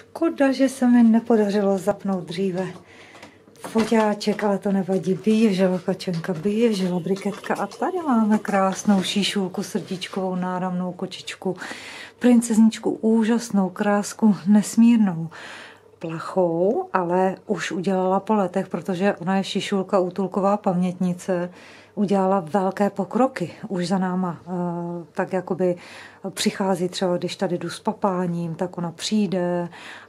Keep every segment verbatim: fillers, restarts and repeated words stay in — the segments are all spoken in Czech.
Škoda, že se mi nepodařilo zapnout dříve foťáček, ale to nevadí. Běžela kačenka, běžela briketka a tady máme krásnou šíšulku, srdíčkovou náramnou kočičku, princezničku, úžasnou krásku, nesmírnou, plachou, ale už udělala po letech, protože ona je šišulka, útulková pamětnice, udělala velké pokroky. Už za náma tak jakoby přichází třeba, když tady jdu s papáním, tak ona přijde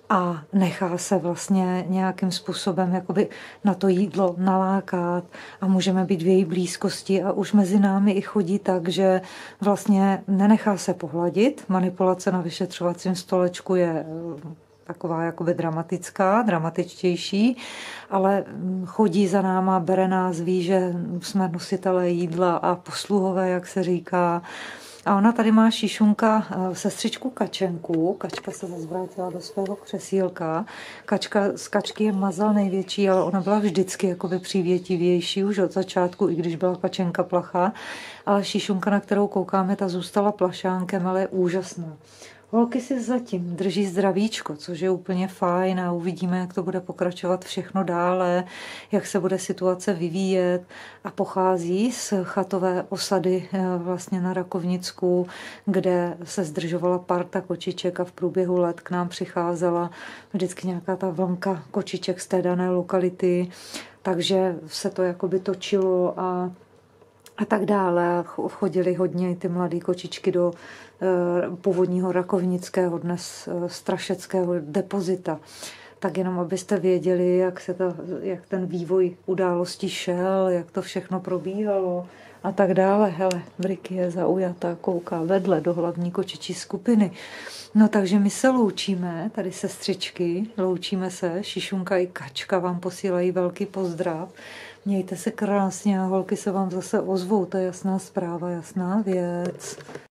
a nechá se vlastně nějakým způsobem jakoby na to jídlo nalákat a můžeme být v její blízkosti a už mezi námi i chodí tak, že vlastně nenechá se pohladit. Manipulace na vyšetřovacím stolečku je taková jakoby dramatická, dramatičtější, ale chodí za náma, bere nás, ví, že jsme nositelé jídla a posluhové, jak se říká. A ona tady má šišunka, sestřičku Kačenku. Kačka se zase vrátila do svého křesílka. Kačka, z Kačky je mazal největší, ale ona byla vždycky jakoby přívětivější už od začátku, i když byla Kačenka plachá. Ale šišunka, na kterou koukáme, ta zůstala plašánkem, ale je úžasná. Holky si zatím drží zdravíčko, což je úplně fajn a uvidíme, jak to bude pokračovat všechno dále, jak se bude situace vyvíjet a pochází z chatové osady vlastně na Rakovnicku, kde se zdržovala parta kočiček a v průběhu let k nám přicházela vždycky nějaká ta vlnka kočiček z té dané lokality, takže se to jakoby točilo a a tak dále. Chodili hodně ty mladé kočičky do e, původního rakovnického, dnes e, strašeckého depozita. Tak jenom, abyste věděli, jak, se ta, jak ten vývoj událostí šel, jak to všechno probíhalo a tak dále. Hele, Briky je zaujatá, kouká vedle do hlavní kočičí skupiny. No takže my se loučíme, tady sestřičky, loučíme se, Šišunka i Kačka vám posílají velký pozdrav. Mějte se krásně a holky se vám zase ozvou, to je jasná zpráva, jasná věc.